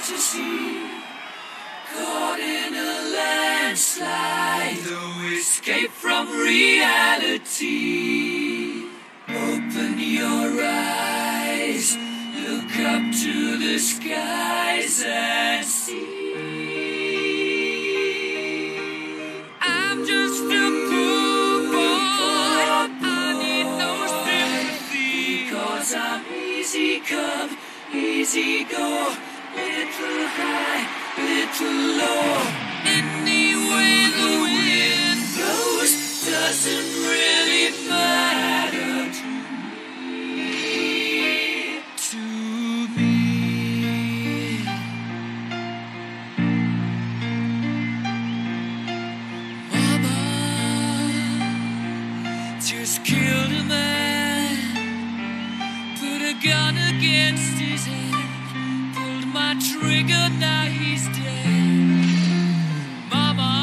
fantasy, caught in a landslide, no escape from reality. Open your eyes, look up to the skies and see. I'm just a poor boy, I need no sympathy, 'cause I'm easy come, easy go, little high, little low. Any way the wind blows doesn't really matter to me. To me. Mama just killed a man, put a gun against his head, pulled my trigger, now he's dead. Mama,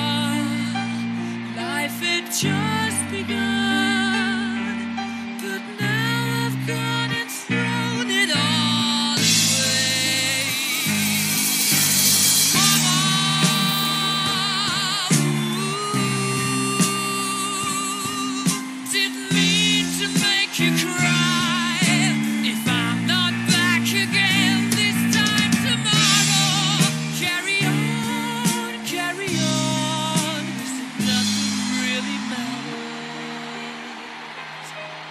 life had just begun, but now I've gone and thrown it all away. Mama, didn't mean to make you cry. If I'm not back again this time tomorrow, carry on, carry on, 'cause nothing really matters.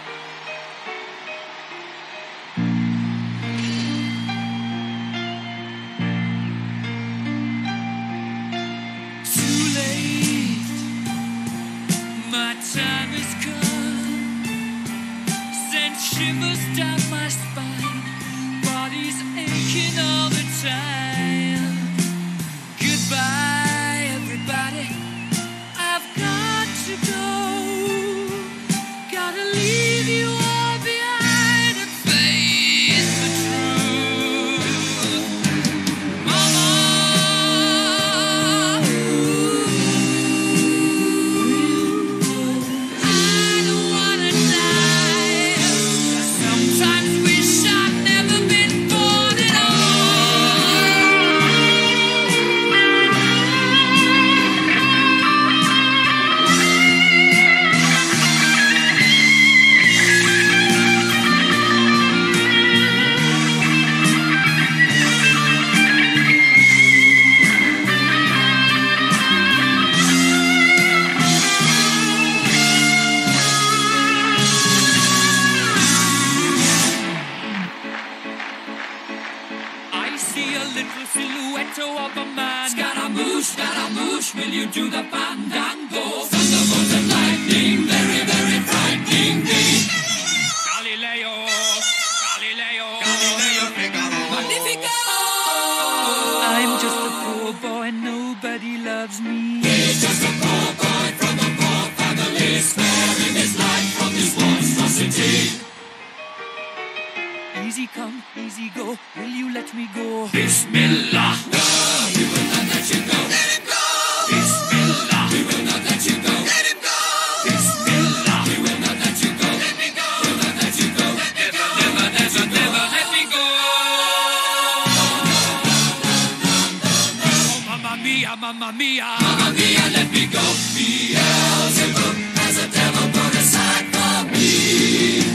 Too late, my time has come, sent shivers down my spine, body's aching all the time. Goodbye, everybody, I've got to go, gotta leave you all behind and face the truth. Mama, I don't wanna die. Sometimes wish I'd never been born at all. I see a little silhouette of a man. Scaramouche, will you do the fandango? Thunderbolt and lightning, very, very frightening me. Galileo, Figaro, Magnifico. I'm just a poor boy, nobody loves me. He's just a poor boy from a poor family, sparing his life from this monstrosity. Easy come, easy go, will you let me go? Bismillah, no, we will not let you go. Let him go. Bismillah, we will not let you go. Let him go. Bismillah, we will not let you go. Let me go. We'll not let you go. Let me go. Never, never, never let me go. Oh, mamma mia, mamma mia, mamma mia, let me go. Beelzebub has a devil put aside for me.